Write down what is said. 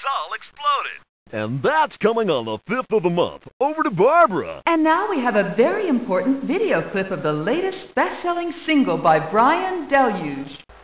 all exploded. And that's coming on the 5th of the month. Over to Barbara. And now we have a very important video clip of the latest best-selling single by Brian Deluge.